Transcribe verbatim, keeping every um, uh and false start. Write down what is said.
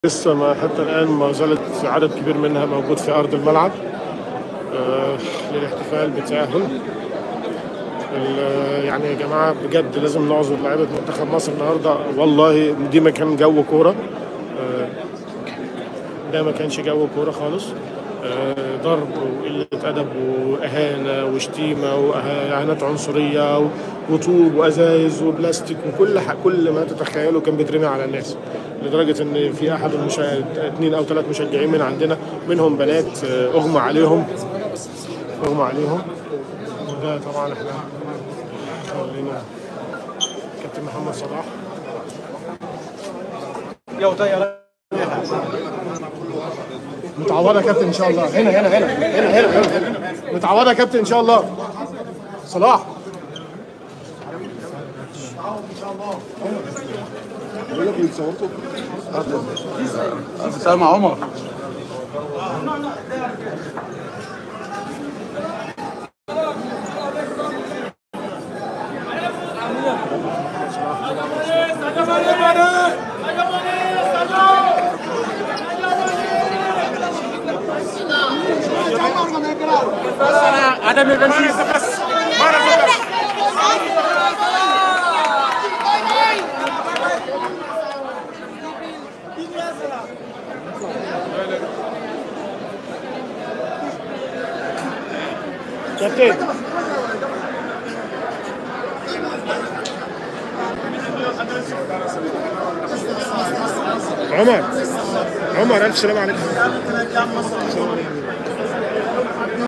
لسه ما حتى الآن ما زالت عدد كبير منها موجود في أرض الملعب آه للاحتفال بالتأهل. يعني يا جماعة بجد لازم نعذر لعيبة منتخب مصر النهاردة، والله دي ما كان جو كورة، آه ده ما كانش جو كورة خالص. آه ضرب وقلة أدب وإهانة وشتيمة وإهانات عنصرية وطوب وأزايز وبلاستيك وكل كل ما تتخيله كان بيترمي على الناس، لدرجة إن في أحد المشاهد اثنين أو ثلاث مشجعين من عندنا منهم بنات أغمى عليهم أغمى عليهم وده طبعا إحنا خلينا كابتن محمد صلاح. متعوضة يا كابتن إن شاء الله. هنا هنا هنا هنا هنا هنا متعوضة يا كابتن إن شاء الله. صلاح سلام عمر. ada emergency. كابتن عمر عمر ألف سلام عليكم.